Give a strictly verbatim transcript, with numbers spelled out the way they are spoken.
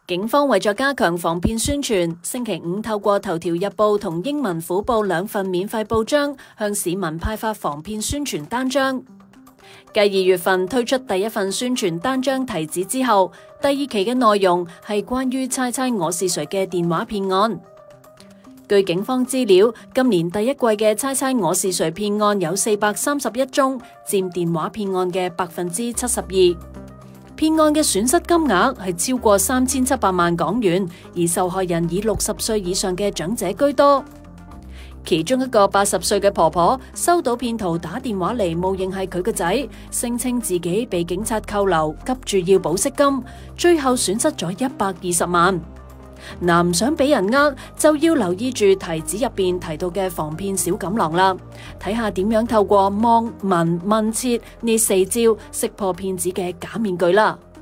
警方為咗加強防騙宣傳，星期五透過頭條日報同英文虎報兩份免費報章，向市民派發防騙宣傳單張。繼二月份推出第一份宣傳單張提子之後，第二期嘅內容係關於猜猜我是誰嘅電話騙案。據警方資料，今年第一季嘅猜猜我是誰騙案有四百三十一宗，佔電話騙案嘅百分之七十二。騙案嘅損失金額係超過三千七百萬港元，而受害人以六十歲以上嘅長者居多。其中一個八十歲嘅婆婆收到騙徒打電話嚟，冒認係佢個仔，聲稱自己被警察扣留，急住要保釋金，最後損失咗一百二十萬。嗱，唔想俾人呃，就要留意住提子入邊提到嘅防騙小錦囊啦，睇下點樣透過望、聞、問、切呢四招識破騙子嘅假面具啦。